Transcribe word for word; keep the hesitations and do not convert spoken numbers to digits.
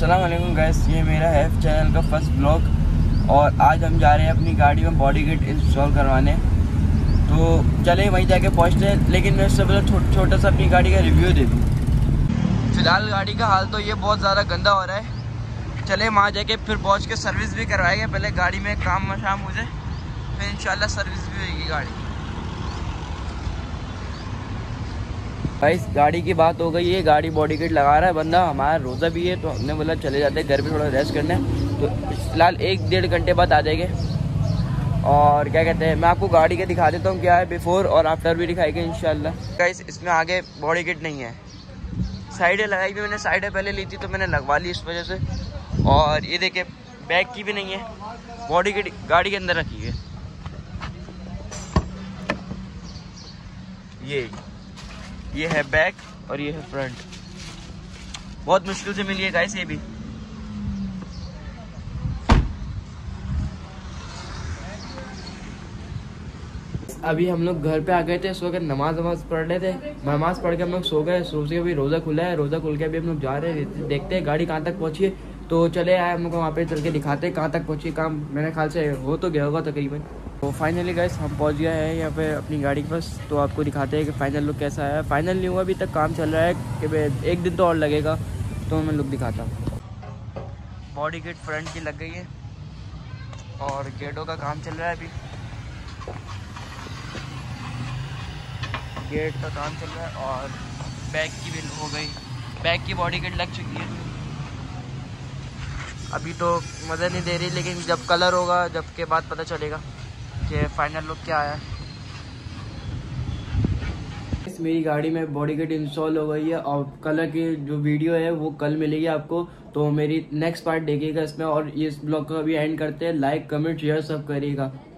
अस्सलाम वालेकुम गाइस, ये मेरा है चैनल का फर्स्ट ब्लॉग और आज हम जा रहे हैं अपनी गाड़ी में बॉडी किट इंस्टॉल करवाने। तो चले वहीं जाके पहुँचते हैं, लेकिन मैं उससे पहले छो, छोटा सा अपनी गाड़ी का रिव्यू दे दूँ। फ़िलहाल गाड़ी का हाल तो ये बहुत ज़्यादा गंदा हो रहा है। चले वहाँ जाके फिर पहुँच के सर्विस भी करवाएंगे। पहले गाड़ी में काम शाम हो जाए, फिर इंशाल्लाह सर्विस भी होगी गाड़ी। भाई गाड़ी की बात हो गई है, गाड़ी बॉडी किट लगा रहा है बंदा, हमारा रोज़ा भी है तो हमने बोला चले जाते हैं घर पे थोड़ा रेस्ट करने। तो फिलहाल एक डेढ़ घंटे बाद आ जाएंगे। और क्या कहते हैं, मैं आपको गाड़ी के दिखा देता हूँ क्या है, बिफोर और आफ्टर भी दिखाएंगे इंशाल्लाह। गाइस इसमें आगे बॉडी किट नहीं है, साइडें लगाई हुई मैंने, साइडें पहले ली थी तो मैंने लगवा ली इस वजह से। और ये देखिए बैक की भी नहीं है, बॉडी किट गाड़ी के अंदर रखी है। ये ये है बैक और ये है फ्रंट। बहुत मुश्किल से मिली है गाइस ये भी। अभी हम लोग घर पे आ गए थे, सो के नमाज वमाज पढ़ रहे थे। नमाज पढ़ के हम लोग सो गए। सो के अभी रोज़ा खुला है, रोज़ा खुल के अभी हम लोग जा रहे हैं, देखते हैं गाड़ी कहाँ तक पहुँची है। तो चले आए हम लोग वहाँ पे, चल के दिखाते हैं कहाँ तक पहुँची। काम मेरे ख्याल से हो तो गया होगा तकरीबन। तो फाइनली गाइस हम पहुंच गए हैं यहाँ पे अपनी गाड़ी के पास। तो आपको दिखाते हैं कि फाइनल लुक कैसा है। फाइनल नहीं हुआ अभी तक, काम चल रहा है कि एक दिन तो और लगेगा, तो मैं लुक दिखाता हूँ। बॉडी किट फ्रंट की लग गई है और गेटों का काम चल रहा है। अभी गेट का काम चल रहा है और बैक की भी हो गई, बैक की बॉडी किट लग चुकी है। अभी तो मज़ा नहीं दे रही, लेकिन जब कलर होगा जब के बाद पता चलेगा कि फाइनल लुक क्या आया। इस मेरी गाड़ी में बॉडी किट इंस्टॉल हो गई है और कलर की जो वीडियो है वो कल मिलेगी आपको। तो मेरी नेक्स्ट पार्ट देखिएगा इसमें। और इस ब्लॉग का भी एंड करते हैं। लाइक कमेंट शेयर सब करिएगा।